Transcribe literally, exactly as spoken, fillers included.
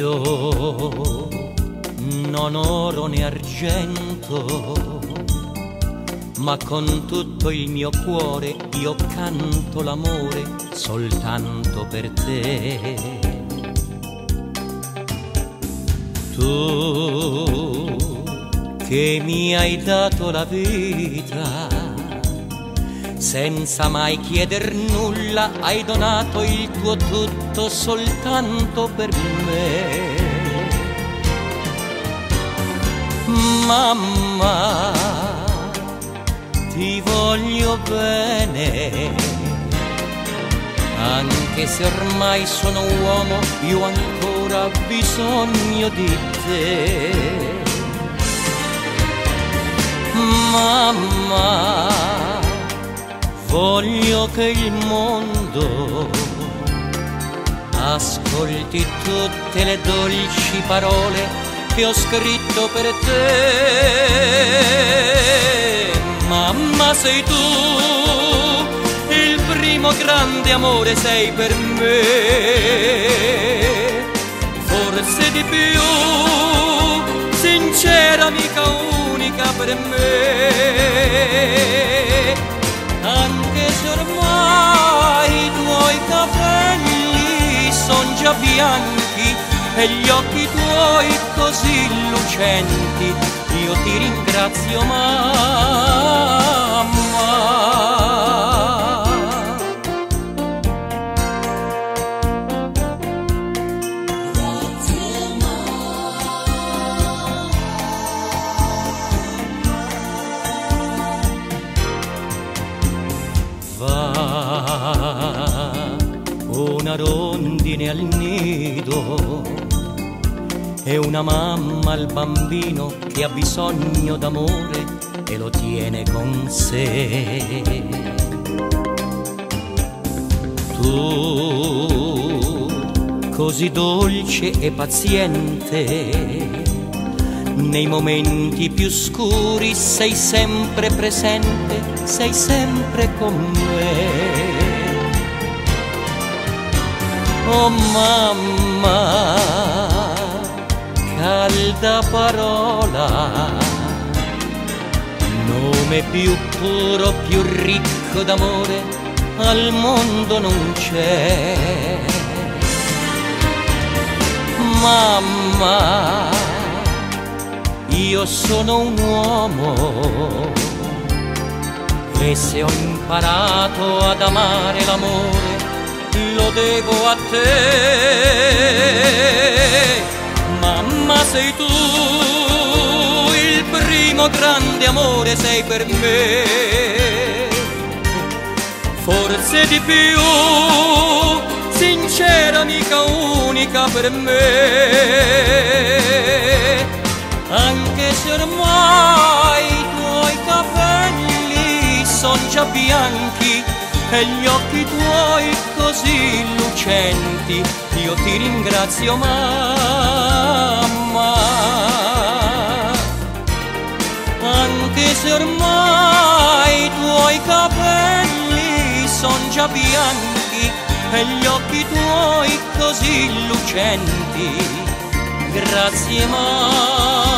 Io non oro né argento, ma con tutto il mio cuore io canto l'amore soltanto per te. Tu che mi hai dato la vita, senza mai chieder nulla, hai donato il tuo tutto soltanto per me. Mamma, ti voglio bene, anche se ormai sono uomo, io ancora ho bisogno di te. Mamma, voglio che il mondo ascolti tutte le dolci parole che ho scritto per te. Mamma, sei tu, il primo grande amore sei per me, forse di più, sincera amica unica per me. Anche se ormai i tuoi capelli son già bianchi e gli occhi tuoi così lucenti, io ti ringrazio, mamma. Va una rondine al nido e una mamma al bambino che ha bisogno d'amore e lo tiene con sé. Tu, così dolce e paziente, nei momenti più scuri sei sempre presente, sei sempre con me. Oh mamma, calda parola, nome più puro, più ricco d'amore al mondo non c'è. Mamma, io sono un uomo e se ho imparato ad amare l'amore lo devo a te. Mamma, sei tu, il primo grande amore sei per me, forse di più, sincera amica unica per me. Anche se ormai i tuoi capelli son già bianchi e gli occhi tuoi così lucenti, io ti ringrazio, mamma. Anche se ormai i tuoi capelli son già bianchi e gli occhi tuoi così lucenti, grazie, mamma.